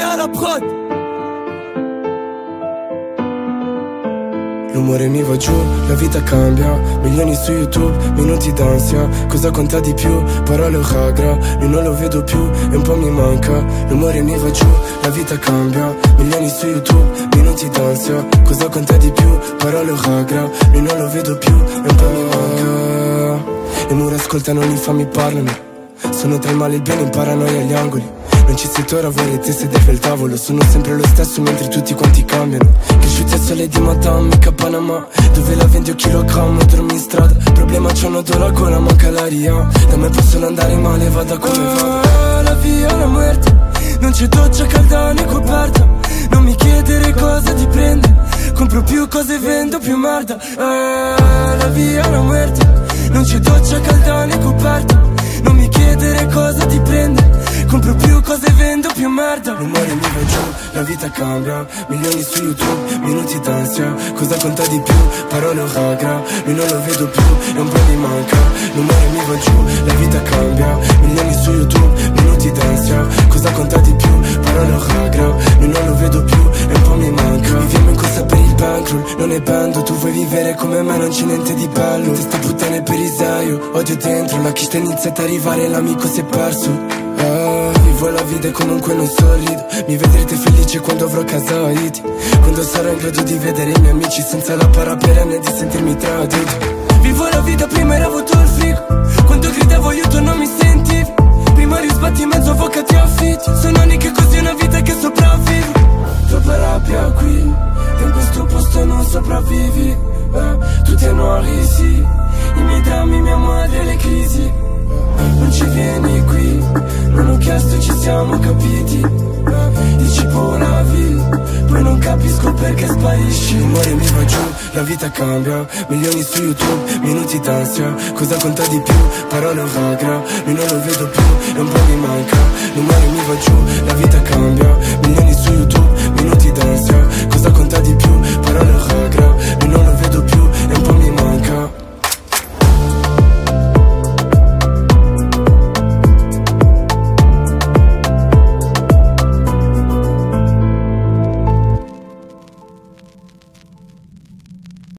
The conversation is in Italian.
à la prod. L'umore mi va giù, la vita cambia. Milioni su YouTube, minuti d'ansia. Cosa conta di più? Parole o Hagra. Io non lo vedo più e un po' mi manca. L'umore mi va giù, la vita cambia. Milioni su YouTube, minuti d'ansia. Cosa conta di più? Parole o Hagra. Io non lo vedo più e un po' mi manca. Le mura ascoltano, gli infami parlano. Sono tra il male e il bene, in paranoia agli angoli. Non ci sei tu, ora vuoi le teste del tavolo. Sono sempre lo stesso mentre tutti quanti cambiano. Cresciuti al sole di Madame, mica Panama. Dove la vendi o chilogrammo, dormi in strada. Problema c'ho nodo la gola, manca l'aria. Da me possono andare male, vada come vada. La via, la muerte. Non c'è doccia calda né coperta. Non mi chiedere cosa ti prende. Compro più cose, vendo più merda. La via, la muerte. Non c'è doccia calda né coperta. Non mi chiedere cosa ti prende. Compro più cose, vendo più merda. L'umore mi va giù, la vita cambia. Milioni su YouTube, minuti d'ansia. Cosa conta di più? Parole o Hagra. Lui non lo vedo più e un po' mi manca. L'umore mi va giù, la vita cambia. Milioni su YouTube, minuti d'ansia. Cosa conta di più? Parole o Hagra. Lui non lo vedo più e un po' mi manca. Viviamo in corsa per il bankroll, non è bando. Tu vuoi vivere come me, non c'è niente di bello. Testa puttane per Isaio, odio dentro. La chista inizia ad arrivare, l'amico si è perso. Vivo la vita e comunque non sorrido. Mi vedrete felice quando avrò casa a Haiti. Quando sarò in grado di vedere i miei amici senza la parabera né di sentirmi tradito. Vivo la vita, prima era vuoto il frigo. Quando gridavo aiuto non mi sentivi. Prima risbatti in mezzo avvocati e affitti. Sono anni che così è una vita che sopravvivo. Troppa rabbia qui, e in questo posto non sopravvivi. Tutti hanno risi, i miei drammi, mia madre, le crisi. Non ci vieni qui, non ho chiesto e ci siamo capiti. Dici buona vita, poi non capisco perché sparisci. L'umore mi va giù, la vita cambia. Milioni su YouTube, minuti d'ansia. Cosa conta di più? Parole o Hagra. Lui non lo vedo più e un po' mi manca. L'umore mi va giù, la vita cambia. Milioni su YouTube, minuti d'ansia. Cosa conta di più? Parole o Hagra. Lui non lo